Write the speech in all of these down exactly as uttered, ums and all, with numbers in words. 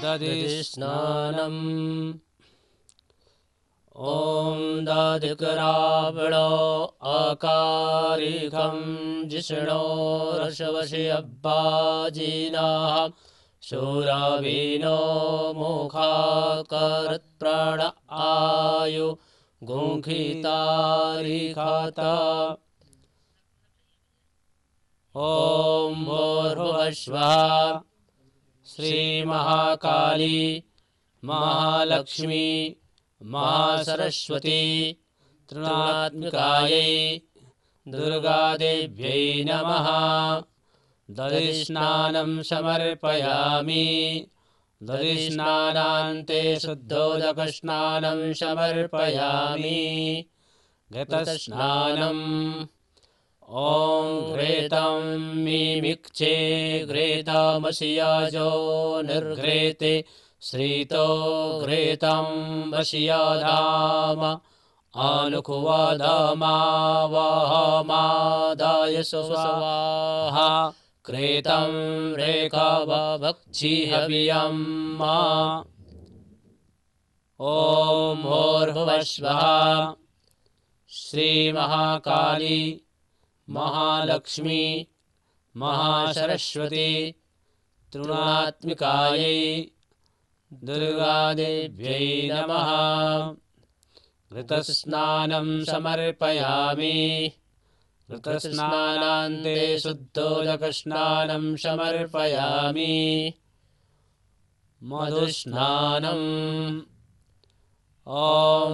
दधिस्नानम् ॐ दधिकरावणो अकारिकं जिष्णो रसवशि अब्बाजिनाः शूरवीनो मुखाकरत्प्राण आयु गुंखितारिखाता ॐ भूर्भुवस्वः श्रीमहाकाली महालक्ष्मी महासरस्वती त्रिगुणात्मिकायै दुर्गादेव्यै नमः। दधिस्नानं समर्पयामि। दधिस्नानान्ते शुद्धोदकस्नानं समर्पयामि। घृतस्नानम् ॐ घृतं मिमिक्षे घृतमसियाजो निर्घृते श्रीतो घृतं वश्याधाम अनुकुवधमावहमादाय स्वाहा घृतं रेखावभक्षिहव्यम् ॐ भूर्भुवस्वः श्रीमहाकाली महालक्ष्मी महासरस्वती त्रिगुणात्मिकायै दुर्गादेव्यै नमः। घृतस्नानं समर्पयामि। घृतस्नानान्ते शुद्धोदकस्नानं समर्पयामि। मधुस्नानम् ॐ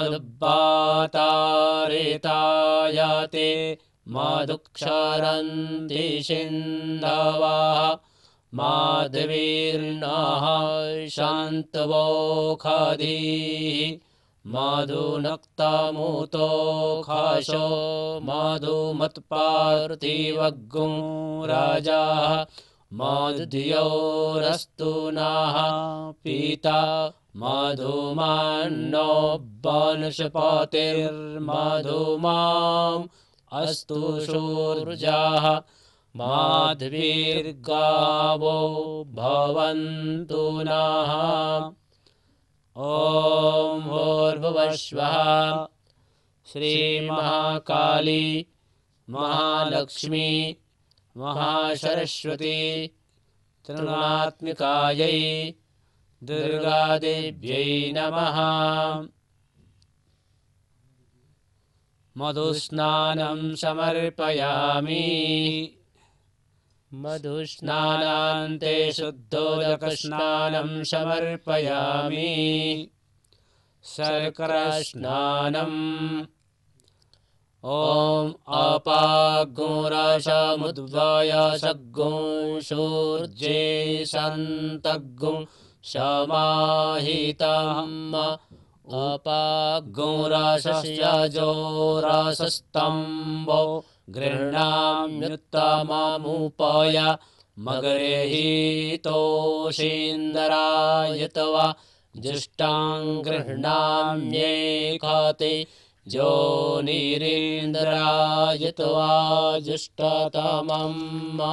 मधुब्बातारेतायते मधुक्षरन्ति सिन्धवः माधवीर्नः शान्तवो खधीः मधुनक्तमुतो खशो मधुमत्पार्थिवग्गुं राजाः मधुधियोरस्तु नः पीता मधुमान्नो वनस्पतिर्मधुमाम् अस्तु शूर्जाः माध्वीर्गावो भवन्तु नः। ॐ भूर्भुवस्वः श्रीमहाकाली महालक्ष्मी महासरस्वती त्रिगुणात्मिकायै दुर्गादेव्यै नमः। मधुस्नानं समर्पयामि। मधुस्नानान्ते शुद्धोदकस्नानं समर्पयामि। शर्करास्नानम् ॐ अपाग्गुरसमुद्भय सग्गुं सूर्ये सन्तग्गुं समाहितम् अपाग्गुरसस्यजोरसस्तम्भो गृह्णाम्युत्तममुपय मगरेहितोषीन्दरायतवा जुष्टां गृह्णाम्येकते जोनिरीन्द्रायतवा जुष्टतमम्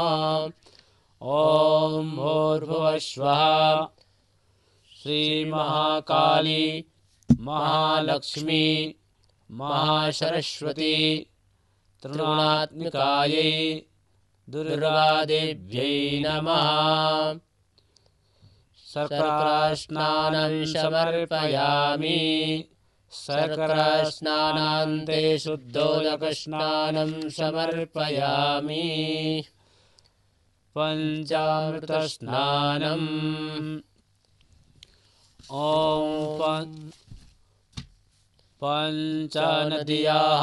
ॐ भूर्भुवस्वः श्रीमहाकाली महालक्ष्मी महासरस्वती त्रिगुणात्मिकायै दुर्गादेव्यै नमः। शर्करास्नानं समर्पयामि। शर्करास्नानान्ते शुद्धोदकस्नानं समर्पयामि। पञ्चामृतस्नानम् ॐ पञ्चनद्याः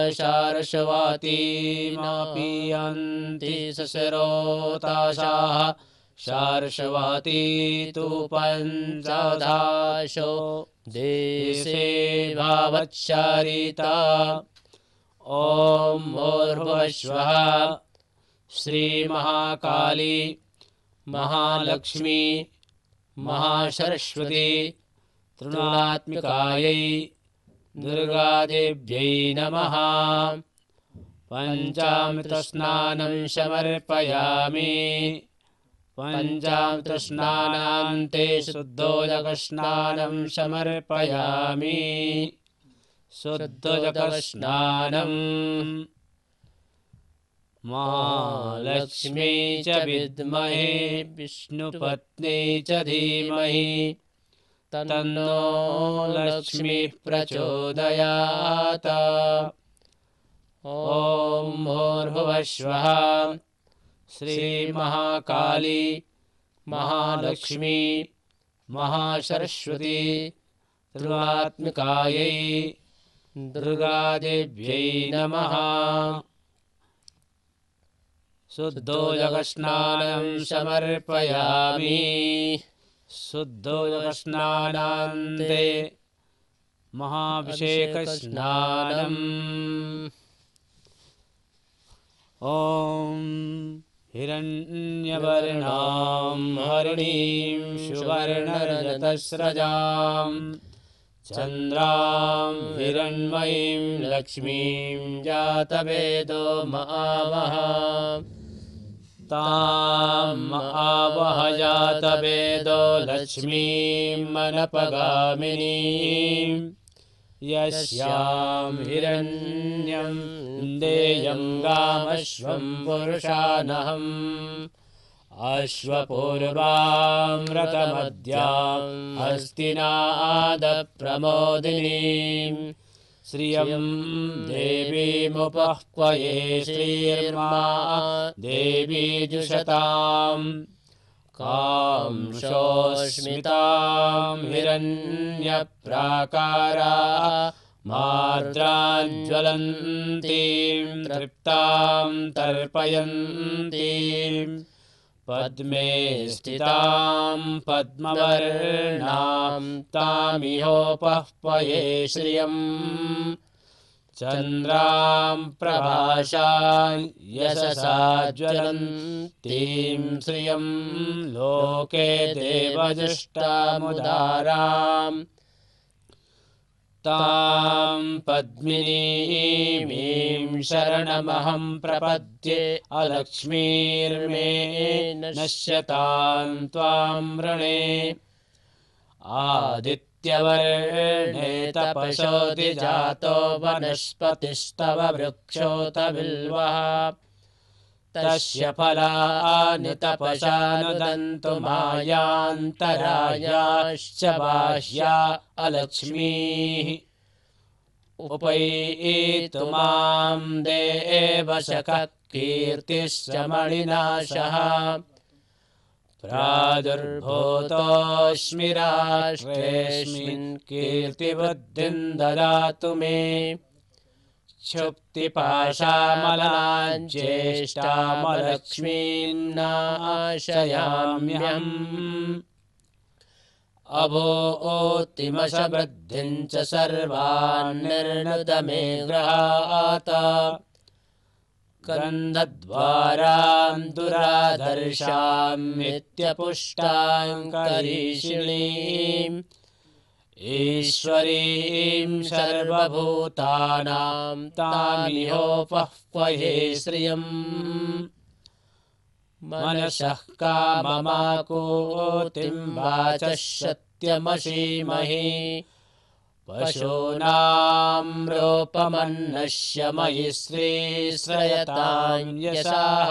सारस्वतीमापीयन्ति ससरोतासाः सारस्वती तु पञ्चधाशो देशे भावच्चरिता। ॐ भूर्भुवस्वः श्रीमहाकाली महालक्ष्मी महासरस्वती त्रिगुणात्मिकायै दुर्गादेव्यै नमः। पञ्चामृतस्नानं समर्पयामि। पञ्चामृतस्नानान्ते शुद्धोदकस्नानं समर्पयामि। शुद्धोदकस्नानम्। महालक्ष्मी च विद्महे विष्णुपत्नी च धीमहि तन्नो लक्ष्मीः प्रचोदयात्। ॐ भूर्भुवः स्वः। श्रीमहाकाली महालक्ष्मी महासरस्वती त्रिगुणात्मिकायै दुर्गादेव्यै नमः। शुद्धोदकस्नानं समर्पयामि। शुद्धोदकस्नानान्ते महाभिषेकस्नानम्। ॐ हिरण्यवर्णां हरिणीं सुवर्णरजतस्रजां चन्द्रां हिरण्मयीं लक्ष्मीं जातवेदो महावः। तां महावः जातवेदो लक्ष्मीं मनपगामिनीं यस्यां हिरण्यं देयं गामश्वं पुरुषानहम्। अश्वपूर्वामृतमद्यां हस्तिनादप्रमोदिनीं श्रियं देवीमुपह्वये श्रीर्मा देवी जुषताम्। कांशोऽस्मितां हिरण्यप्राकारा मार्द्राज्वलन्तीं तृप्तां तर्पयन्तीं पद्मे स्थितां पद्मवर्णां तामिहोपह्वये श्रियम्। चन्द्रां प्रभासां यशसा ज्वलन्तीं श्रियं लोके देवजुष्टामुदाराम्। तां पद्मिनीमीं शरणमहं प्रपद्ये अलक्ष्मीर्मे नश्यतां त्वां वृणे। आदित्यवर्णे तपसोऽधिजातो वनस्पतिस्तव वृक्षोऽथ बिल्वः। तस्य फलानि तपसानुदन्तु मायान्तरायाश्च बाह्या अलक्ष्मीः। उपैतु मां देवशखत्कीर्तिश्च मणिनाशः। प्रादुर्भूतोऽस्मि राष्ट्रेऽस्मिन् कीर्तिवृद्धिं ददातु मे। क्षुप्तिपाशामलाज्येष्ठामलक्ष्मीन्नाशयाम्यहम्। अभूतिमशवृद्धिं च सर्वान् निर्णुद मे गृहात्। गन्धद्वारां दुराधर्षां नित्यपुष्टां करीषिणीम्। ईश्वरीं सर्वभूतानां तामिहोपह्वये श्रियम्। मनसः काममाकूतिं वाचः सत्यमसीमहि। पशूनां रूपमन्नस्य मयि श्रीश्रयतां यशाः।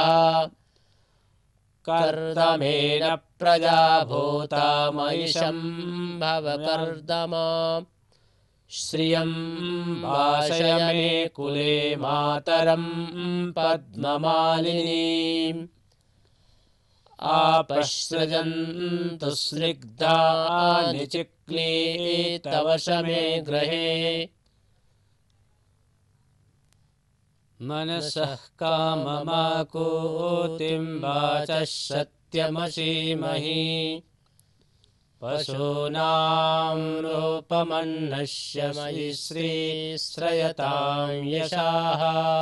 कर्दमेन प्रजा भूता मयि सम्भव कर्दमा। श्रियं वासय मे कुले मातरं पद्ममालिनीम्। आपसृजन्तु स्निग्धानि चिक्लीतवश मे गृहे। मनसः काममाकूतिं वाचः सत्यमसीमहि। पशूनां रूपमन्नस्य मयि श्रीश्रयतां यशाः।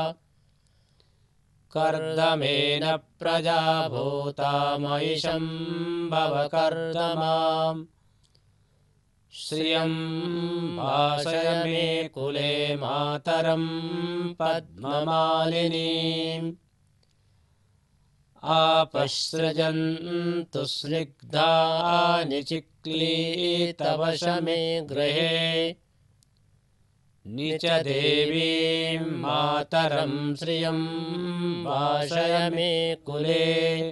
कर्दमेन प्रजा भूता मयि सम्भव कर्दमाम्। श्रियं वासय मे कुले मातरं पद्ममालिनीम्। आपसृजन्तु स्निग्धानि चिक्लीतवशमे गृहे निच देवीं मातरं श्रियं वाषय मे कुले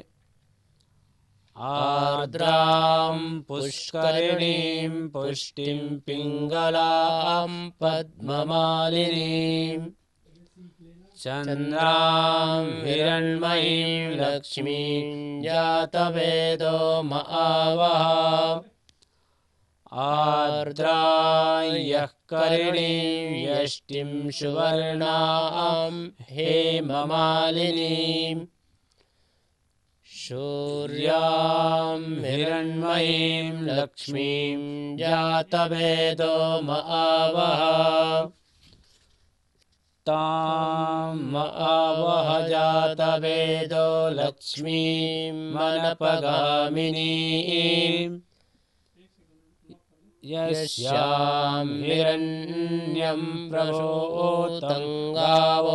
आर्द्रां पुष्करिणीं पुष्टिं पिङ्गलां पद्ममालिनीं चन्द्रां हिरण्मयीं लक्ष्मीं जातवेदो महावः आर्द्रां यः करिणीं यष्टिं सुवर्णां हेममालिनीं सूर्यां हिरण्मयीं लक्ष्मीं जातवेदो महावः तां महावः जातवेदो लक्ष्मीं मनपगामिनीं यस्यां हिरण्यं प्रभूतं गावो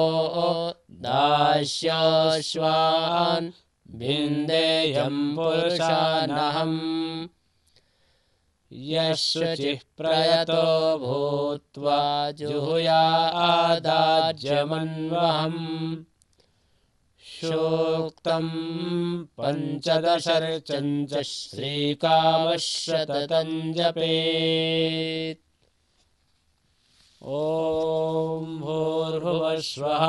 दास्याश्वान् भिन्देयं पुरुषानहम् यशुचिः प्रयतो भूत्वा जुहुयादाज्यमन्वहम् सूक्तं पञ्चदशर्चं च श्रीकामशततं जपेत्। ॐ भूर्भुवः स्वः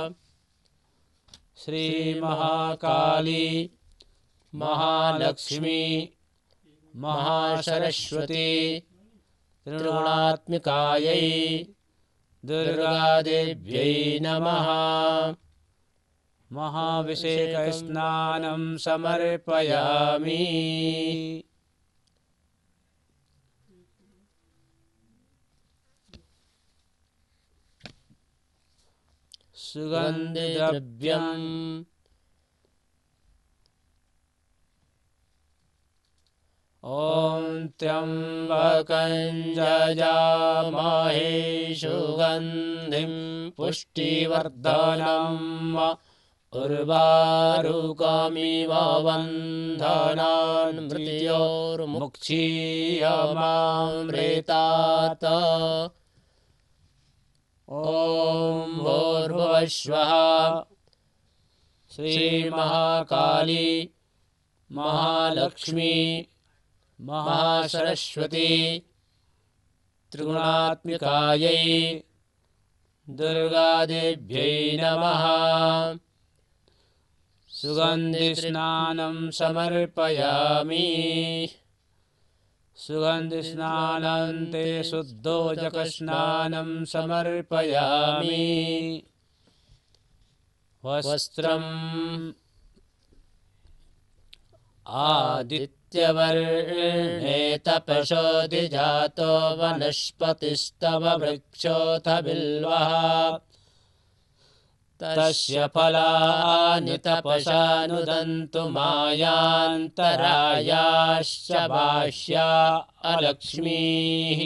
श्रीमहाकाली महालक्ष्मी महासरस्वती त्रिगुणात्मिकायै दुर्गादेव्यै नमः। महाभिषेकस्नानं समर्पयामि। सुगन्धिद्रव्यम् ॐ त्र्यम्बकं जजामहे सुगन्धिं पुष्टिवर्धनम् उर्वारुकमिव बन्धनान् मृत्योर्मुक्षीयमामृतात्। ॐ भूर्भुवः स्वः श्रीमहाकाली महालक्ष्मी महासरस्वती त्रिगुणात्मिकायै दुर्गादेव्यै नमः। सुगन्धिस्नानं समर्पयामि। सुगन्धिस्नानान्ते शुद्धोदकस्नानं समर्पयामि। वस्त्रम् आदित्यवर्णे तपसोऽधिजातो वनस्पतिस्तव वृक्षोऽथ बिल्वः तस्य फलानि तपसा नुदन्तु मायान्तरायाश्च बाह्या अलक्ष्मीः।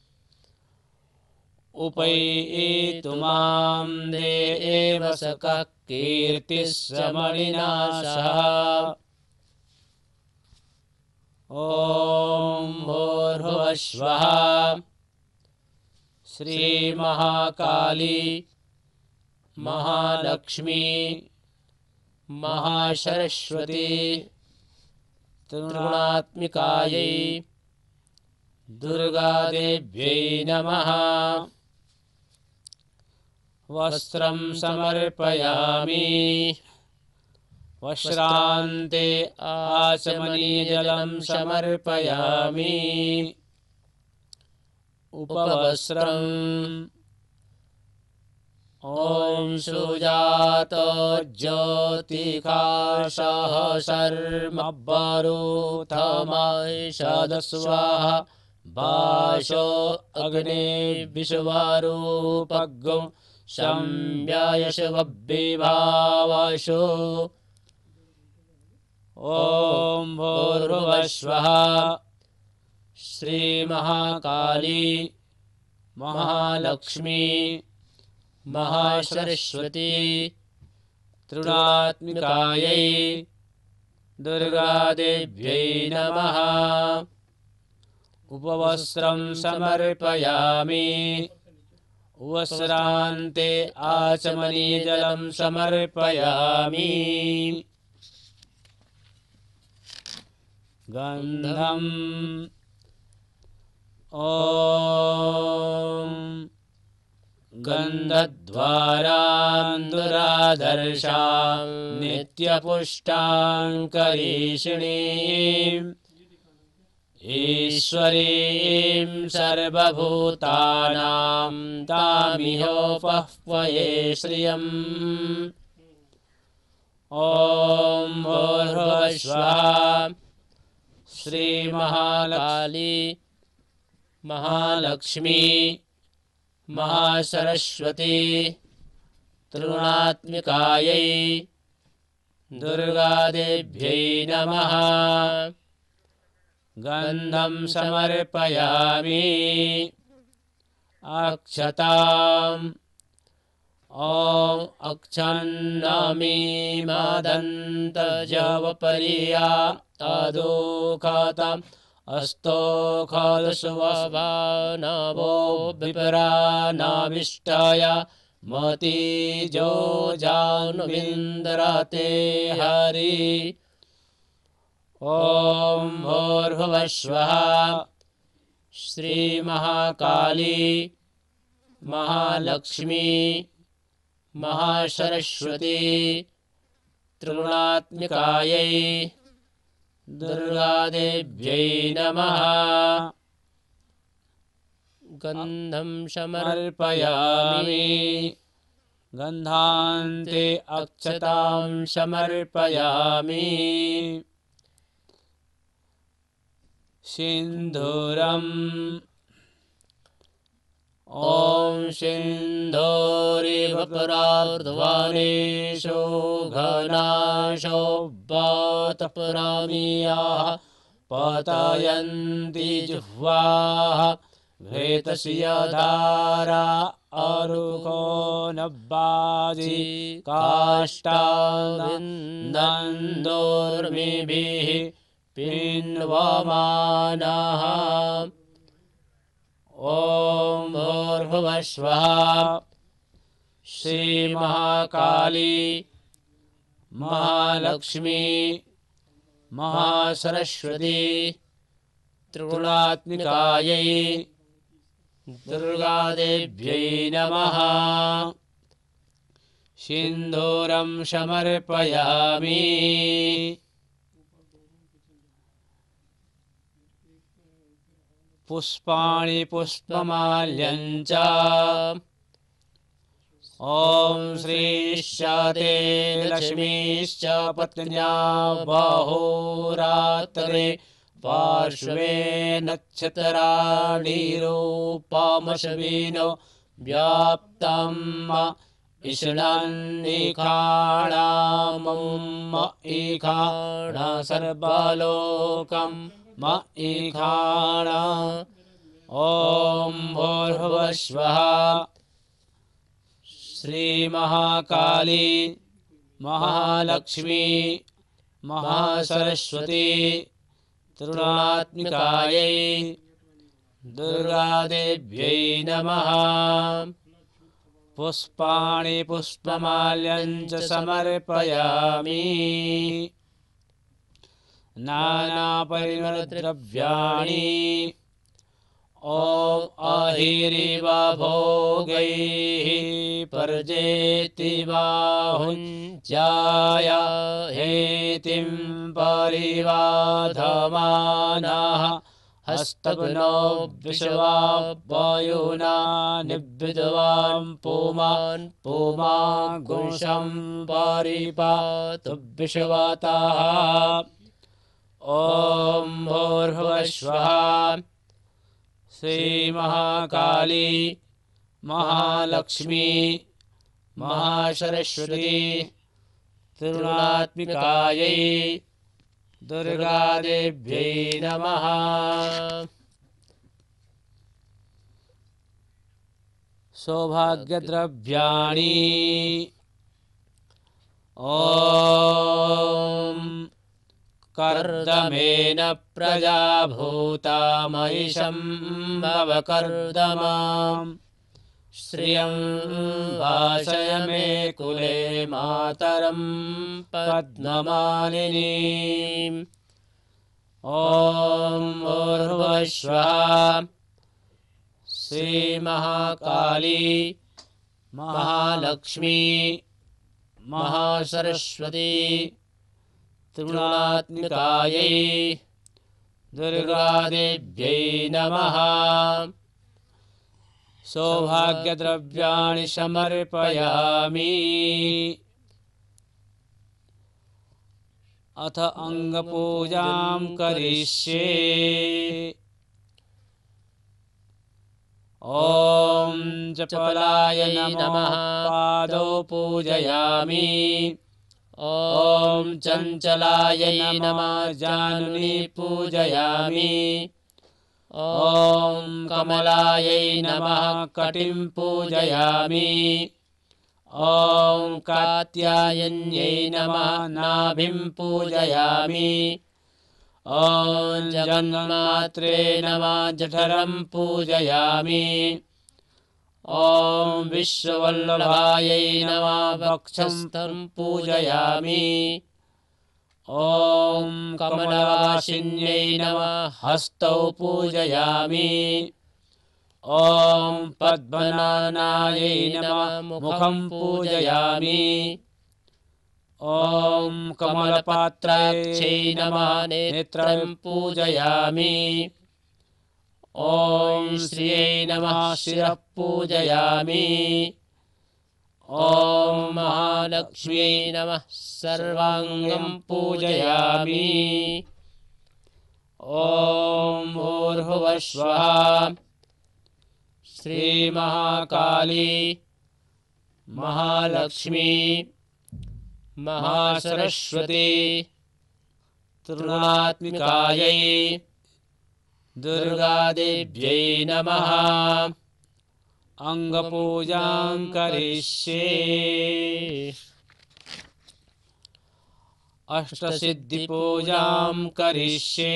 उपैतु मां देव सकः कीर्तिः समणिनाशः। ॐ भूर्भुवः स्वः श्रीमहाकाली महालक्ष्मी महासरस्वती त्रिगुणात्मिकायै दुर्गादेव्यै नमः। वस्त्रं समर्पयामि। वस्त्रान्ते आचमनीयजलं समर्पयामि। उपवस्त्रम् ॐ सुजातो ज्योतिकाशः शर्मब्बरूथमायषदस्वाहा वाशो अग्ने विश्वरूपगो संव्यायशवब्बिभावाशो। ॐ भूर्भुवः स्वः श्रीमहाकाली महालक्ष्मी महासरस्वती त्रिगुणात्मिकायै दुर्गादेव्यै नमः। उपवस्त्रं समर्पयामि उपवस्त्रान्ते आचमनीयजलं समर्पयामि। गन्धम् ॐ गन्धद्वारान्दुरादर्शां नित्यपुष्टाङ्करीषिणीम् ईश्वरीं सर्वभूतानां तामिहोपह्वये श्रियम्। ॐ भूर्भुवस्वः श्रीमहाकाली महालक्ष्मी महासरस्वती त्रिगुणात्मिकायै दुर्गादेव्यै नमः। गन्धं समर्पयामि अक्षताम् ॐ अक्षन्नमीमादन्तजवपरिया अदोखाताम् अस्तोखदस्वभानवो विपरानाविष्टाय मतिजो जानुविन्दरते हरि। ॐ भूर्भुवस्वः श्रीमहाकाली महालक्ष्मी महासरस्वती त्रिगुणात्मिकायै दुर्गादेव्यै नमः। गन्धं समर्पयामि गन्धान्ते अक्षतां समर्पयामि। सिन्दूरम् ॐ सिन्दूरिवपुरार्ध्वानेषु घनाशो वातपुरामीयाः पतयन्ति जिह्वाः घृतस्य धारा अरुको नब्बाजि काष्ठाविन्दन्दोर्मिभिः पिन्वमानः। ॐ भूर्भुवस्वः श्रीमहाकाली महालक्ष्मी महासरस्वती त्रिगुणात्मिकायै दुर्गादेव्यै नमः। सिन्दूरं समर्पयामि पुष्पाणि पुष्पमाल्यञ्च ॐ श्रीश्च ते लक्ष्मीश्च पत्न्या बहुरात्रे पार्श्वे नक्षत्राणिरूपमश्विनो व्याप्तम् इषणन्निखाणामं ईखाण सर्वलोकं म ईखाण। ॐ भूर्भुवस्वः श्रीमहाकाली महालक्ष्मी महासरस्वती त्रिगुणात्मिकायै दुर्गादेव्यै नमः। पुष्पाणि पुष्पमाल्यञ्च समर्पयामि नानापरिमलद्रव्याणि ॐ अहिरिव भोगैः पर्जेति बाहुञ्जाय हेतिं परिवाधमानः हस्तग्नो विश्वा वायुना निब्बिद्वां पुमान् पुमागुंशं परिपातु विश्वतः। ॐ भूर्भुवस्वः श्रीमहाकाली महालक्ष्मी महासरस्वती त्रिगुणात्मिकायै दुर्गादेव्यै नमः। सौभाग्यद्रव्याणि ॐ कर्दमेन प्रजा भूता महिषं भवकर्दमाम् श्रियं भाषय मे कुले मातरं पद्ममालिनीम् ॐ भूर्भुवस्सुवः श्रीमहाकाली महालक्ष्मी महासरस्वती त्रिगुणात्मिकायै दुर्गादेव्यै नमः। सौभाग्यद्रव्याणि समर्पयामि। अथ अंगपूजां करिष्ये। ॐ चपलाय नमः पादौ पूजयामि। ॐ चञ्चलाय नमः जानुनी पूजयामि। ॐ कमलायै नमः कटिं पूजयामि। ॐ कात्यायन्यै नमः नाभिं पूजयामि। ॐ जगन्मात्रे नमः जठरं पूजयामि। ॐ विश्ववल्लभायै नमः वक्षस्थं पूजयामि। ॐ कमलवासिन्यै नमः हस्तौ पूजयामि। ॐ पद्मनानायै नमः मुखं पूजयामि। ॐ कमलपात्राक्षै नमः नेत्रं पूजयामि। ॐ श्रियै नमः शिरः पूजयामि। ॐ महालक्ष्म्यै नमः सर्वाङ्गं पूजयामि। ॐ भूर्भुवस्सुवः श्रीमहाकाली महालक्ष्मी महासरस्वती त्रिगुणात्मिकायै दुर्गादेव्यै नमः। अंगपूजां करिष्ये। अष्टसिद्धिपूजां करिष्ये।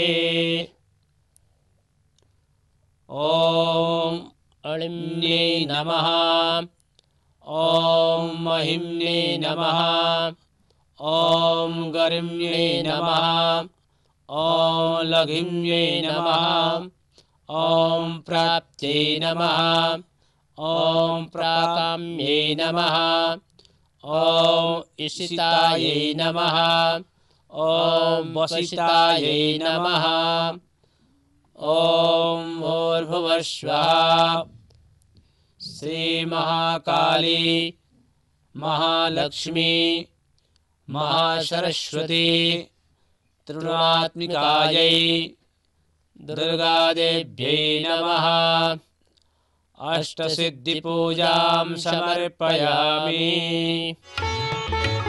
ॐ अणिम्यै नमः। ॐ महिम्यै नमः। ॐ गरिम्यै नमः। ॐ लघिम्यै नमः। ॐ प्राप्त्यै नमः। ॐ प्राकाम्यै नमः। ॐ इषितायै नमः। ॐ वसितायै नमः। ॐ भूर्भुवस्सुवः श्रीमहाकाली महालक्ष्मी महासरस्वती त्रिगुणात्मिकायै दुर्गादेव्यै नमः। अष्टसिद्धिपूजां समर्पयामि।